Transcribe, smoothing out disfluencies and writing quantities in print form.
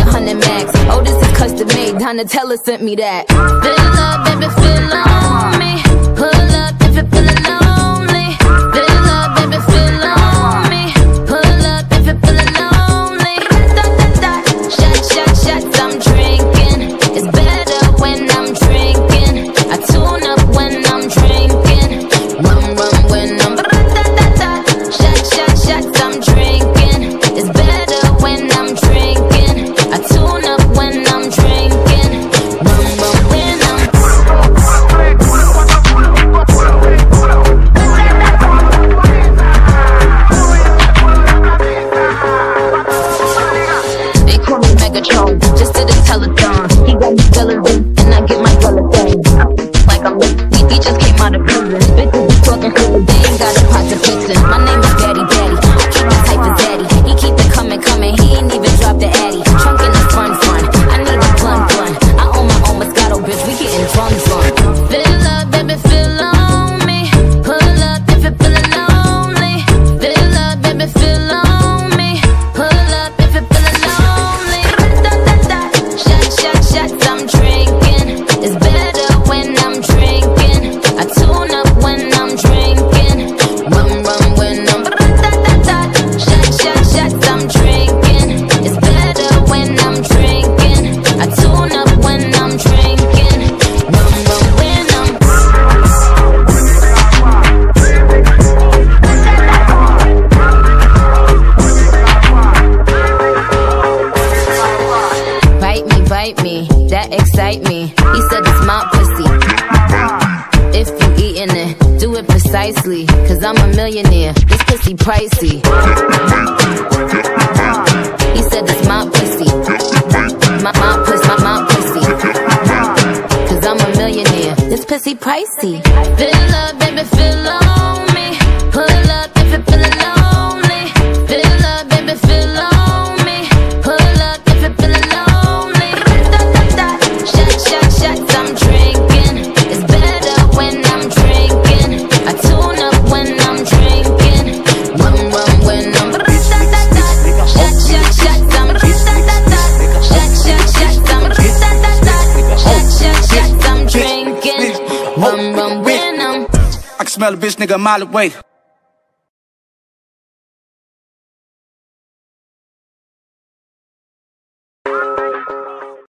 100 max. Oh, this is custom made, Donatella sent me that. Fill up, baby, fill on me. Pull up if you're feeling lonely. Fill up, baby, fill on me. Pull up if you're feeling lonely. Da, da, da. Shots, I'm drinking. It's better when I'm drinking. I tune up when I'm drinking. Rum when I'm da, da, da. Shots, I'm drinking. It's better when I'm drinking. I tune up when I'm drinking. Rum when I'm. They call me Megatron, just did a telethon. He got me relevant, and I get my relevant. Like I'm he just came out of prison. Bitches be talking cool, they ain't got a pot to piss in. My name is Daddy. I keep it tight for Daddy. He keep it coming. He ain't even dropped the Addy. Trunk in the front. I need a blunt. I own my own Moscato, bitch. We getting drunk. Fill up, baby, fill on me. Pull up if you're feeling lonely. Fill up, baby, fill on me. Pull up if you're feeling lonely. Da, da, da. Shots, I'm drinking. It's better when I'm drinking. I tune up when I'm drinking. Rum when I'm da, da, da. Shots, I'm drinking. It's better when I'm drinking. I tune up when I'm drinking. Rum when I'm. Bite me, that excite me. He said it's my pussy. If you eatin' it, do it precisely. Cause I'm a millionaire, this pussy pricey. He said it's my pussy. My pussy. Cause I'm a millionaire, this pussy pricey. Fill up, baby, fill on me. Pull up if you're feeling lonely. Fill up, baby, fill on me. Pull up if you're feeling lonely. Shots, I'm drinking. It's better when I'm drinking. I tune up when I'm drinking. Rum when I'm. Shots, I'm. Shots, I'm. I'm drinking. Rum when I'm. I can smell a bitch nigga a mile away.